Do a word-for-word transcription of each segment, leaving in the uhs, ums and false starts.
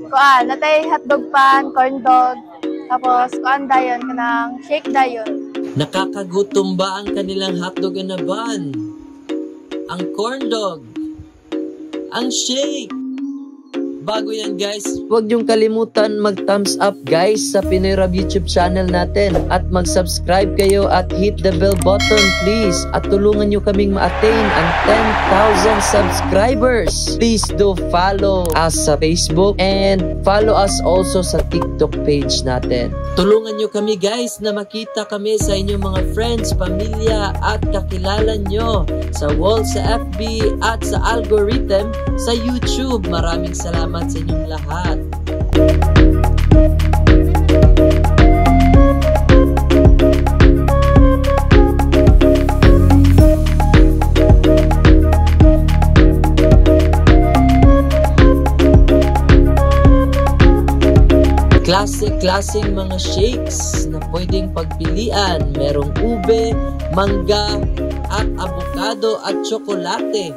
Kuan, natay hotdog pan, corn dog, tapos kuan dayon kanang shake dayon. Nakakagutom ba ang kanilang hotdog na bun? Ang corn dog? Ang shake? Bago yan guys, huwag niyong kalimutan mag-thumbs up guys sa Pinoy Rab YouTube channel natin at mag-subscribe kayo at hit the bell button please at tulungan niyo kaming ma-attain ang ten thousand subscribers. Please do follow us sa Facebook and follow us also sa TikTok page natin. Tulungan niyo kami guys na makita kami sa inyong mga friends, pamilya at kakilala niyo sa wall, sa F B at sa algorithm sa YouTube. Maraming salamat sa inyong lahat. Klase-klaseng mga shakes na pwedeng pagpilian. Merong ube, mangga, at avocado at tsokolate.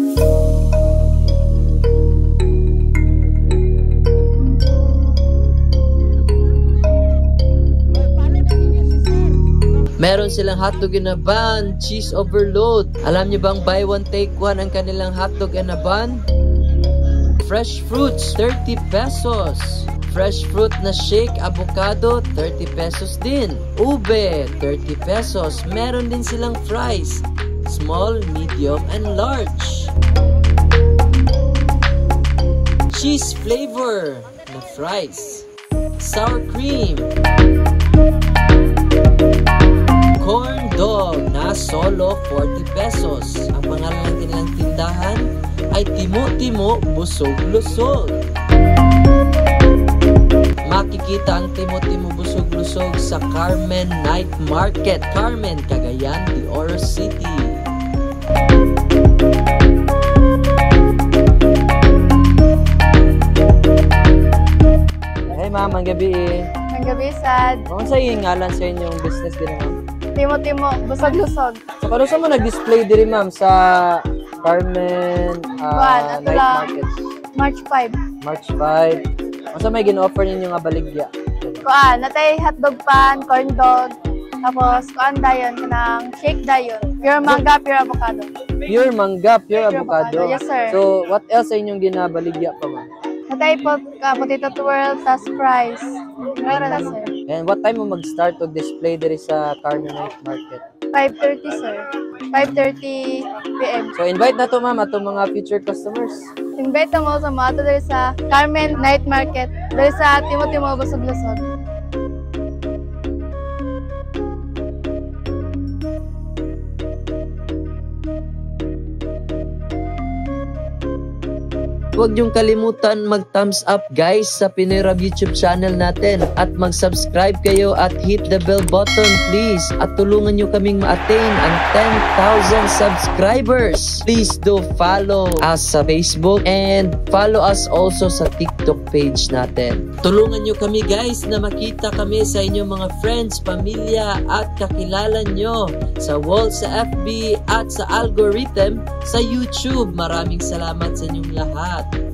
Meron silang hotdog na bun, cheese overload. Alam niyo bang buy one take one ang kanilang hotdog na bun? Fresh fruits, thirty pesos. Fresh fruit na shake, avocado, thirty pesos din. Ube, thirty pesos. Meron din silang fries, small, medium, and large. Cheese flavor na fries. Sour cream. Corn dog na solo forty pesos. Ang pangalan ng kanilang tindahan ay Timo-Timo Busog-Lusog. Makikita ang Timo-Timo Busog-Lusog sa Carmen Night Market, Carmen, Cagayan de Oro City. Hey ma'am, ang gabi eh. Ang gabi sad. Ano sa yung ngalan sa inyong business din ma'am? Timo-Timo Busog-Lusog. So kano sa mo nag-display diri ma'am sa Carmen uh, Night Market? March five. March five. Ano sa may gin-offer ninyo nga baligya? Kuan, natay hotdog pan, corn dog, tapos kuan dayon kanang shake dayon. Pure mangga, pure avocado. Pure mangga, pure, pure avocado. avocado. Yes sir. So what else sa inyong ginabaligya pa ma'am? Natay po uh, potato twirl, tas fries. Meron na sir. And what time mo mag-start og display diri sa Carmen Night Market? five thirty sir. five thirty p m So invite na to ma'am atong mga future customers. Invite mo sa mga to diri sa Carmen Night Market, diri sa Timo-Timo Busog-Lusog. Huwag niyong kalimutan mag-thumbs up guys sa Pinoy Rab YouTube channel natin at mag-subscribe kayo at hit the bell button please at tulungan niyo kaming ma-attain ang ten thousand subscribers. Please do follow us sa Facebook and follow us also sa TikTok page natin. Tulungan niyo kami guys na makita kami sa inyong mga friends, pamilya at kakilala niyo sa wall, sa F B at sa algorithm sa YouTube. Maraming salamat sa inyong lahat.